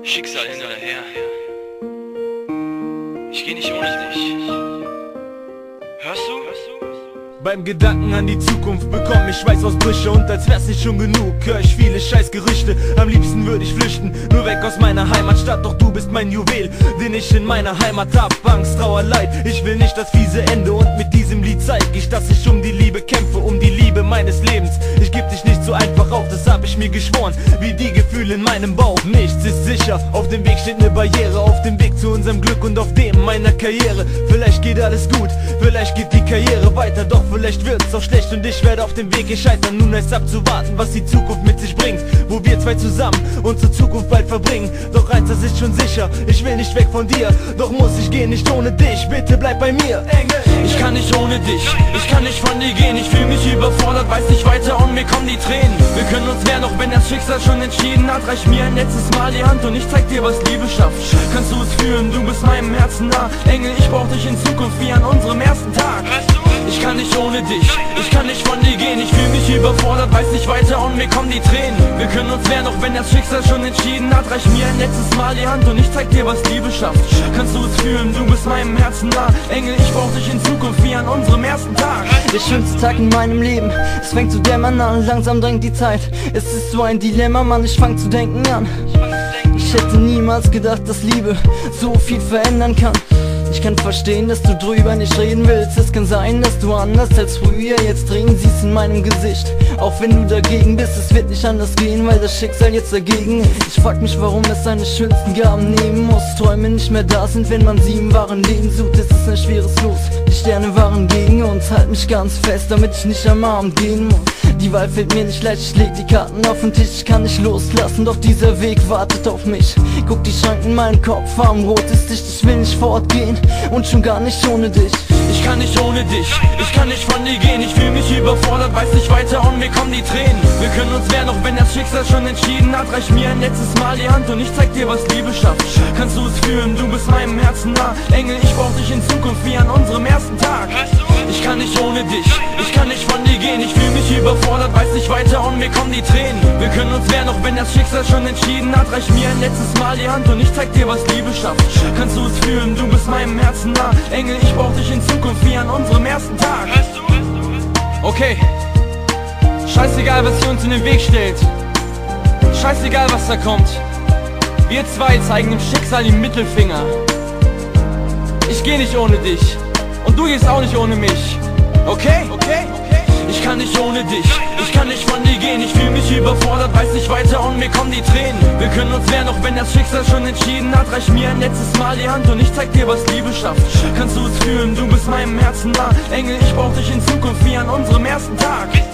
Schicksal hin oder her. Ich geh nicht ohne dich. Hörst du? Beim Gedanken an die Zukunft bekomm ich Schweißausbrüche. Und als wär's nicht schon genug, hör ich viele Scheißgerüchte. Am liebsten würde ich flüchten, nur weg aus meiner Heimatstadt. Doch du bist mein Juwel, den ich in meiner Heimat hab. Angst, Trauer, Leid, ich will nicht das fiese Ende. Und mit diesem Lied zeig ich, dass ich um die Liebe kämpfe, um die Liebe meines Lebens. Ich geb dich nicht so einfach auf, das hab ich mir geschworen. Wie die Gefühle in meinem Bauch, nichts ist sicher. Auf dem Weg steht ne Barriere, auf dem Weg zu unserem Glück und auf dem meiner Karriere. Vielleicht geht alles gut, vielleicht geht die Karriere weiter, doch vielleicht wird's auch schlecht und ich werde auf dem Weg hier scheitern. Nun heißt abzuwarten, was die Zukunft mit sich bringt, wo wir zwei zusammen unsere Zukunft bald verbringen. Doch eins, das ist schon sicher, ich will nicht weg von dir. Doch muss ich gehen, nicht ohne dich, bitte bleib bei mir. Engel. Ich kann nicht ohne dich, ich kann nicht von dir gehen. Ich fühl mich überfordert, weiß nicht weiter und mir kommen die Tränen. Wir können uns wehren, auch wenn das Schicksal schon entschieden hat. Reich mir ein letztes Mal die Hand und ich zeig dir, was Liebe schafft. Kannst du es fühlen, du bist meinem Herzen nah. Engel, ich brauch dich in Zukunft wie an unserem ersten Tag. Ich kann nicht ohne dich, ich kann nicht von dir gehen. Ich fühl mich überfordert, weiß nicht weiter und mir kommen die Tränen. Wir können uns wehren, auch wenn das Schicksal schon entschieden hat. Reich mir ein letztes Mal die Hand und ich zeig dir, was Liebe schafft. Kannst du es fühlen, du bist meinem Herzen nah. Engel, ich brauch dich in Zukunft wie an unserem ersten Tag. Der schönste Tag in meinem Leben, es fängt zu dämmern an, langsam drängt die Zeit. Es ist so ein Dilemma, Mann, ich fang zu denken an. Ich hätte niemals gedacht, dass Liebe so viel verändern kann. Ich kann verstehen, dass du drüber nicht reden willst. Es kann sein, dass du anders als früher jetzt Tränen siehst in meinem Gesicht. Auch wenn du dagegen bist, es wird nicht anders gehen, weil das Schicksal jetzt dagegen ist. Ich frag mich, warum es seine schönsten Gaben nehmen muss. Träume nicht mehr da sind, wenn man sie im wahren Leben sucht. Es ist ein schweres Los, die Sterne waren gegen uns. Halt mich ganz fest, damit ich nicht am Abend gehen muss. Die Wahl fällt mir nicht leicht, ich leg die Karten auf den Tisch. Ich kann nicht loslassen, doch dieser Weg wartet auf mich. Guck, die Schranken in meinem Kopf haben rotes Licht. Ich will nicht fortgehen und schon gar nicht ohne dich. Ich kann nicht ohne dich, ich kann nicht von dir gehen. Ich fühl mich überfordert, weiß nicht weiter und mir kommen die Tränen. Wir können uns wehren, auch wenn das Schicksal schon entschieden hat. Reich mir ein letztes Mal die Hand und ich zeig dir, was Liebe schafft. Kannst du es fühlen, du bist meinem Herzen nah. Engel, ich brauch dich in Zukunft wie an unserem ersten Tag. Ich kann nicht ohne dich, ich kann nicht von dir gehen. Ich fühl mich überfordert, weiß nicht weiter und mir kommen die Tränen. Wir können uns wehren, auch wenn das Schicksal schon entschieden hat. Reich mir ein letztes Mal die Hand und ich zeig dir, was Liebe schafft. Kannst du es fühlen, du bist meinem Herzen nah. Engel, ich brauch dich in Zukunft wie an unserem ersten Tag. Okay, scheißegal, was hier uns in den Weg stellt. Scheißegal, was da kommt. Wir zwei zeigen dem Schicksal den Mittelfinger. Ich geh nicht ohne dich und du gehst auch nicht ohne mich. Okay? Ich kann nicht ohne dich, ich kann nicht von dir gehen. Ich fühl mich überfordert, weiß nicht weiter und mir kommen die Tränen. Wir können uns wehren, auch wenn das Schicksal schon entschieden hat. Reich mir ein letztes Mal die Hand und ich zeig dir, was Liebe schafft. Kannst du es fühlen, du bist meinem Herzen nah. Engel, ich brauch dich in Zukunft wie an unserem ersten Tag.